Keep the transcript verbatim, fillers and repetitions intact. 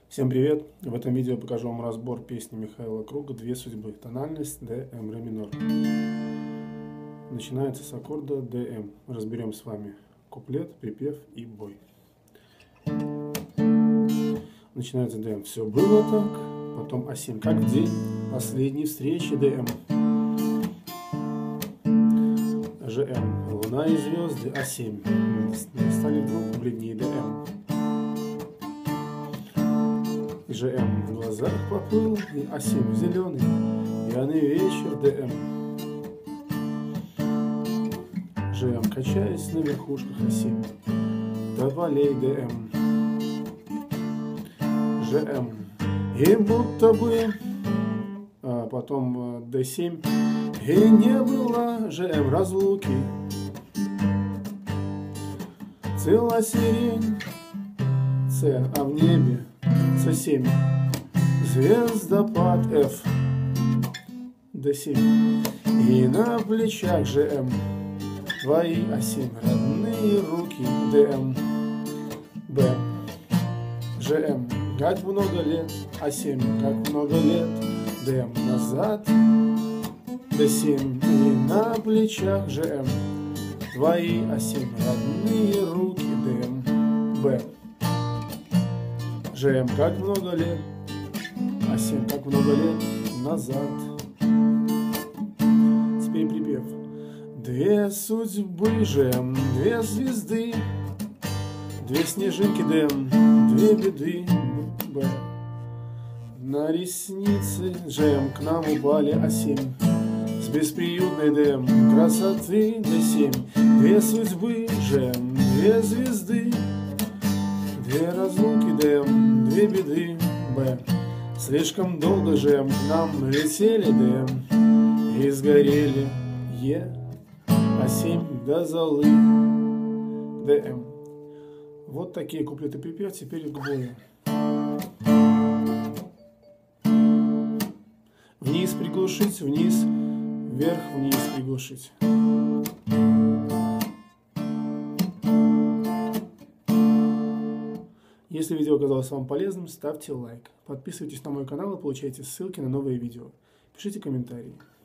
Всем привет! В этом видео я покажу вам разбор песни Михаила Круга «Две судьбы». Тональность Д, М, Ре минор. Начинается с аккорда Д, М. Разберем с вами куплет, припев и бой. Начинается Д, М. Все было так, потом А семь, как в день последней встречи Д, М. Ж, М. Луна и звезды А семь. Стали вдруг бледнее Д, М. Ж, М. В глазах поплыл, и А семь зеленый, пьяный вечер Д, М. Ж, М. Качаясь на верхушках А семь, до полей Д, М. Ж, М. И будто бы, а потом Д семь, и не было Ж, М. разлуки. Цела сирень, С, а в небе С семь, звездопад Ф, Д семь, и на плечах Ж, М. Твои А семь родные руки Д, М. Б, Ж, М. Как много лет А семь, как много лет Д, М. Назад Д семь, и на плечах Ж, М. Твои А семь родные руки Д, М. Б, Ж, М. Как много лет А семь, как много лет назад. Теперь припев. Две судьбы Ж, М. Две звезды, две снежинки Д, М. Две беды Б. На ресницы Ж, М. К нам упали А семь, с бесприютной Д, М. Красоты Д семь. Две судьбы Ж, М. Две звезды, две разлуки Д, М. Две беды Б. Слишком долго Ж, М. К нам летели Д, М. И сгорели Е, А семь до золы Д, М. Вот такие куплеты припев, теперь к бою. Вниз приглушить, вниз, вверх, вниз приглушить. Если видео оказалось вам полезным, ставьте лайк. Подписывайтесь на мой канал и получайте ссылки на новые видео. Пишите комментарии.